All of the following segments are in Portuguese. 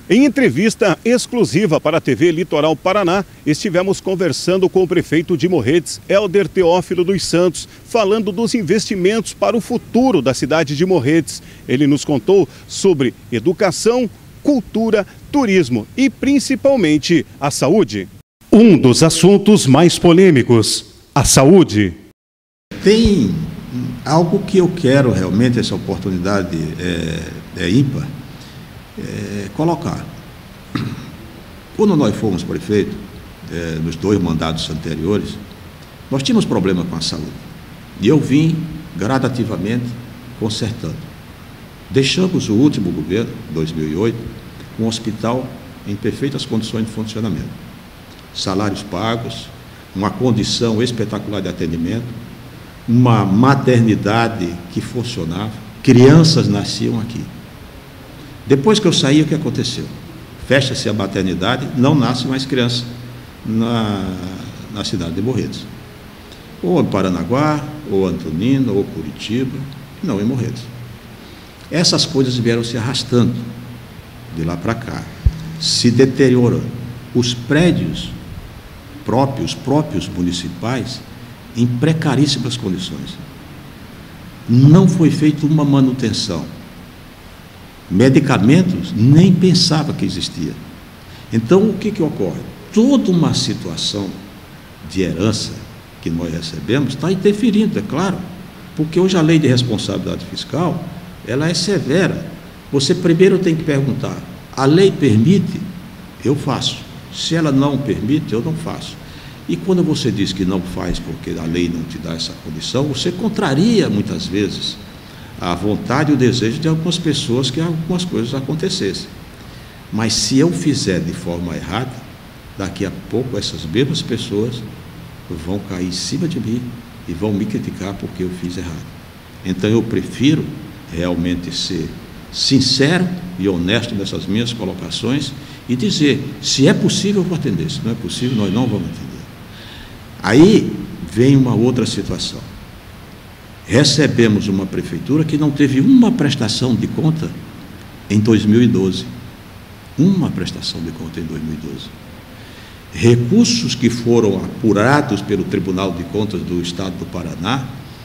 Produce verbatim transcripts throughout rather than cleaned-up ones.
Em entrevista exclusiva para a T V Litoral Paraná, estivemos conversando com o prefeito de Morretes, Hélder Teófilo dos Santos, falando dos investimentos para o futuro da cidade de Morretes. Ele nos contou sobre educação, cultura, turismo e principalmente a saúde. Um dos assuntos mais polêmicos, a saúde. Tem algo que eu quero realmente, essa oportunidade é, é ímpar, é, colocar. Quando nós fomos prefeito, é, nos dois mandatos anteriores, nós tínhamos problema com a saúde. E eu vim gradativamente consertando. Deixamos o último governo, dois mil e oito, com um hospital em perfeitas condições de funcionamento. Salários pagos, uma condição espetacular de atendimento, uma maternidade que funcionava, crianças nasciam aqui. Depois que eu saí, o que aconteceu? Fecha-se a maternidade, não nasce mais criança na, na cidade de Morretes. Ou em Paranaguá, ou Antonina, ou Curitiba, não em Morretes. Essas coisas vieram se arrastando de lá para cá, se deteriorando. Os prédios próprios, próprios municipais, em precaríssimas condições. Não foi feita uma manutenção. Medicamentos, nem pensava que existia. Então, o que que ocorre? Toda uma situação de herança que nós recebemos está interferindo, é claro, porque hoje a lei de responsabilidade fiscal, ela é severa. Você primeiro tem que perguntar, a lei permite? Eu faço. Se ela não permite, eu não faço. E quando você diz que não faz porque a lei não te dá essa condição, você contraria muitas vezes a vontade e o desejo de algumas pessoas que algumas coisas acontecessem. Mas se eu fizer de forma errada, daqui a pouco essas mesmas pessoas vão cair em cima de mim e vão me criticar porque eu fiz errado. Então eu prefiro realmente ser sincero e honesto nessas minhas colocações e dizer, se é possível eu vou atender, se não é possível nós não vamos atender. Aí vem uma outra situação. Recebemos uma prefeitura que não teve uma prestação de conta em dois mil e doze. Uma prestação de conta em dois mil e doze. Recursos que foram apurados pelo Tribunal de Contas do Estado do Paraná,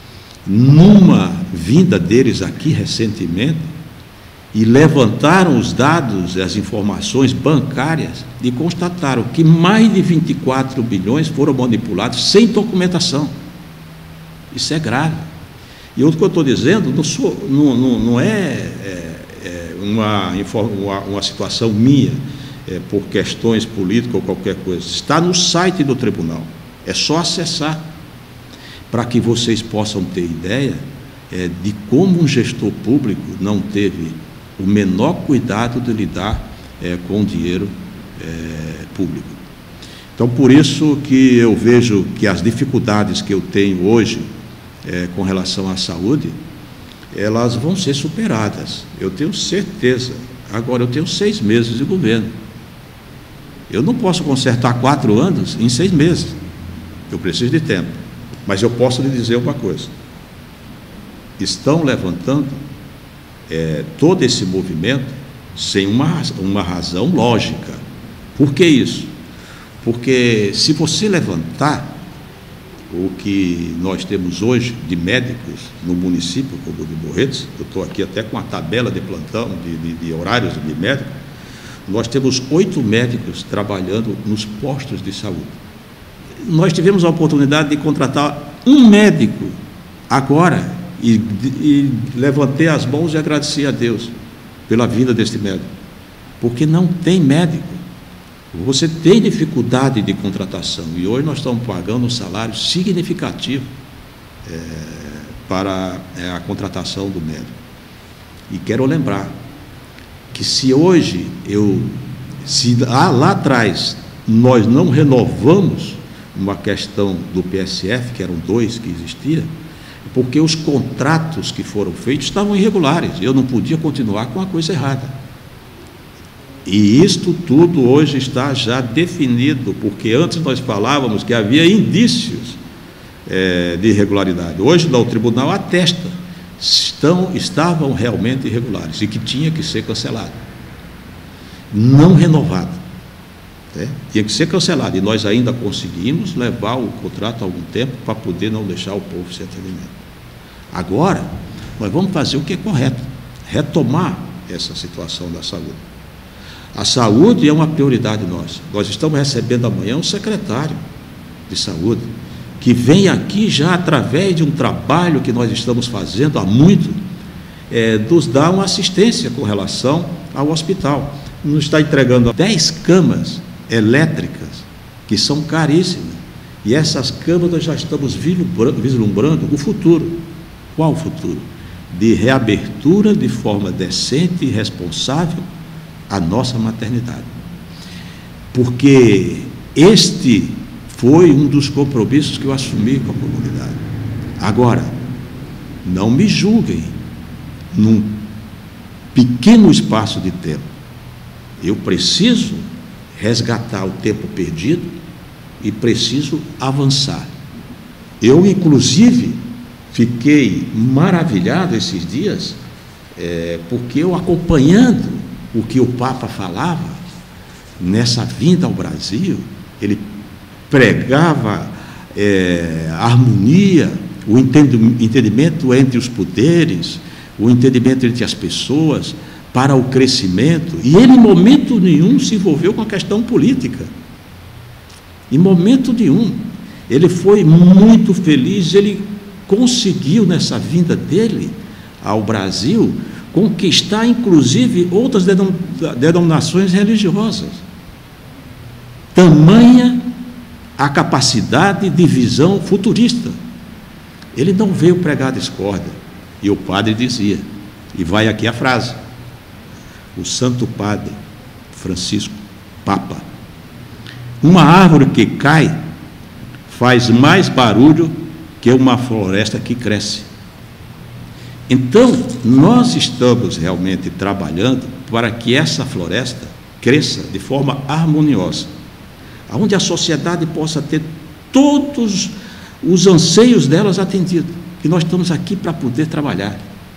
numa vinda deles aqui recentemente, e levantaram os dados, as informações bancárias e constataram que mais de vinte e quatro bilhões foram manipulados sem documentação. Isso é grave. E o que eu estou dizendo não, sou, não, não, não é, é, é uma, uma, uma situação minha, é, por questões políticas ou qualquer coisa. Está no site do tribunal. É só acessar para que vocês possam ter ideia é, de como um gestor público não teve o menor cuidado de lidar é, com o dinheiro é, público. Então, por isso que eu vejo que as dificuldades que eu tenho hoje é, com relação à saúde, elas vão ser superadas, eu tenho certeza. Agora, eu tenho seis meses de governo. Eu não posso consertar quatro anos em seis meses. Eu preciso de tempo. Mas eu posso lhe dizer uma coisa. Estão levantando É, todo esse movimento sem uma, uma razão lógica. Por que isso? Porque se você levantar o que nós temos hoje de médicos no município como de Morretes, eu estou aqui até com a tabela de plantão, de, de, de horários de médico, nós temos oito médicos trabalhando nos postos de saúde. Nós tivemos a oportunidade de contratar um médico agora, E, e levantei as mãos e agradeci a Deus pela vinda deste médico, porque não tem médico. Você tem dificuldade de contratação e hoje nós estamos pagando um salário significativo é, para é, a contratação do médico. E quero lembrar que se hoje eu, se lá, lá atrás nós não renovamos uma questão do P S F, que eram dois que existiam, porque os contratos que foram feitos estavam irregulares, eu não podia continuar com a coisa errada. E isto tudo hoje está já definido, porque antes nós falávamos que havia indícios é, de irregularidade. Hoje, lá, o tribunal atesta, estão, estavam realmente irregulares e que tinha que ser cancelado. não renovado. Né? Tinha que ser cancelado, e nós ainda conseguimos levar o contrato há algum tempo para poder não deixar o povo sem atendimento. Agora, nós vamos fazer o que é correto, retomar essa situação da saúde. A saúde é uma prioridade nossa. Nós estamos recebendo amanhã um secretário de saúde, que vem aqui já através de um trabalho que nós estamos fazendo há muito, é, nos dar uma assistência com relação ao hospital. Nos está entregando dez camas elétricas, que são caríssimas, e essas camas nós já estamos vislumbrando o futuro. Qual o futuro? De reabertura de forma decente e responsável a nossa maternidade. Porque este foi um dos compromissos que eu assumi com a comunidade. Agora, não me julguem num pequeno espaço de tempo. Eu preciso resgatar o tempo perdido e preciso avançar. Eu, inclusive, fiquei maravilhado esses dias, é, porque eu, acompanhando o que o Papa falava nessa vinda ao Brasil, ele pregava é, a harmonia, o entendimento entre os poderes, o entendimento entre as pessoas para o crescimento, e ele em momento nenhum se envolveu com a questão política, em momento nenhum. Ele foi muito feliz, ele conseguiu nessa vinda dele ao Brasil conquistar inclusive outras denominações religiosas. Tamanha a capacidade de visão futurista. Ele não veio pregar discórdia, e o padre dizia, e vai aqui a frase, o Santo Padre Francisco, Papa: uma árvore que cai faz mais barulho que uma floresta que cresce. Então, nós estamos realmente trabalhando para que essa floresta cresça de forma harmoniosa, onde a sociedade possa ter todos os anseios delas atendidos, que nós estamos aqui para poder trabalhar.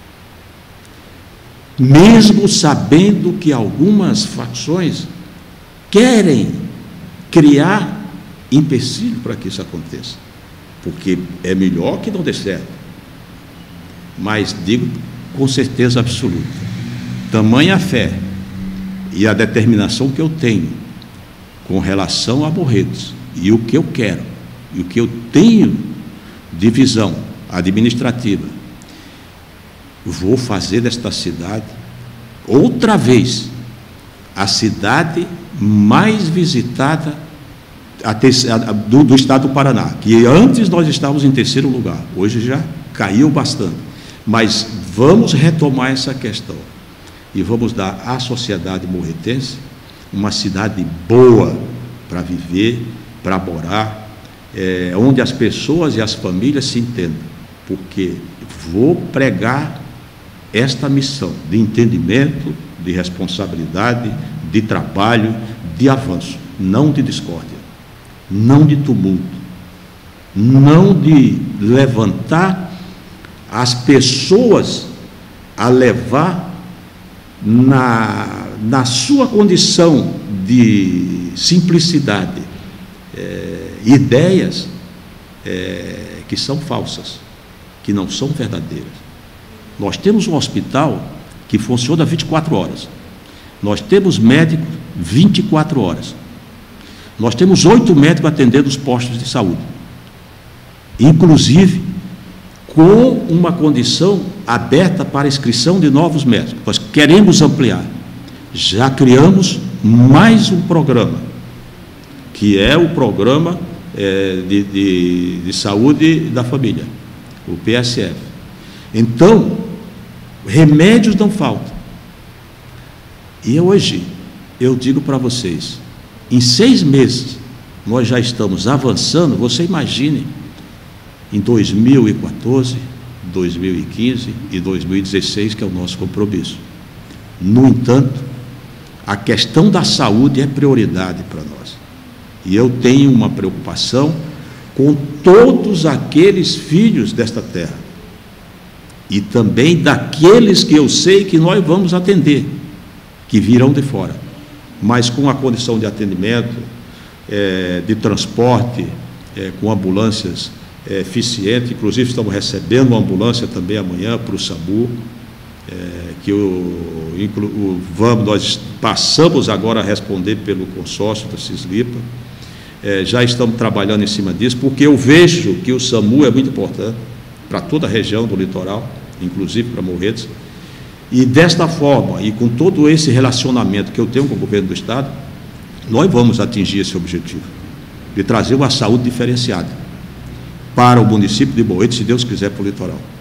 Mesmo sabendo que algumas facções querem criar empecilho para que isso aconteça, porque é melhor que não dê certo. Mas digo com certeza absoluta, tamanha a fé e a determinação que eu tenho com relação a Morretes, e o que eu quero, e o que eu tenho de visão administrativa, vou fazer desta cidade, outra vez, a cidade mais visitada a ter, a, do, do estado do Paraná, que antes nós estávamos em terceiro lugar, hoje já caiu bastante, mas vamos retomar essa questão, e vamos dar à sociedade morretense uma cidade boa para viver, para morar, é, onde as pessoas e as famílias se entendam, porque vou pregar esta missão de entendimento, de responsabilidade, de trabalho, de avanço, não de discórdia, não de tumulto, não de levantar as pessoas a levar na, na sua condição de simplicidade é, ideias é, que são falsas, que não são verdadeiras. Nós temos um hospital que funciona vinte e quatro horas. Nós temos médicos vinte e quatro horas. Nós temos oito médicos atendendo os postos de saúde, inclusive com uma condição aberta para inscrição de novos médicos. Nós queremos ampliar. Já criamos mais um programa, que é o programa é, de, de, de saúde da família, o P S F. Então, remédios não faltam. E hoje, eu digo para vocês, em seis meses, nós já estamos avançando. Você imagine, em dois mil e quatorze, dois mil e quinze e dois mil e dezesseis, que é o nosso compromisso. No entanto, a questão da saúde é prioridade para nós. E eu tenho uma preocupação com todos aqueles filhos desta terra, e também daqueles que eu sei que nós vamos atender, que virão de fora. mas com a condição de atendimento, é, de transporte, é, com ambulâncias é, eficientes. Inclusive, estamos recebendo uma ambulância também amanhã para o SAMU, é, que o, inclu, o vamos, nós passamos agora a responder pelo consórcio da Cislipa. É, já estamos trabalhando em cima disso, porque eu vejo que o SAMU é muito importante para toda a região do litoral, inclusive para Morretes, e desta forma, e com todo esse relacionamento que eu tenho com o governo do Estado, nós vamos atingir esse objetivo, de trazer uma saúde diferenciada para o município de Morretes, se Deus quiser, para o litoral.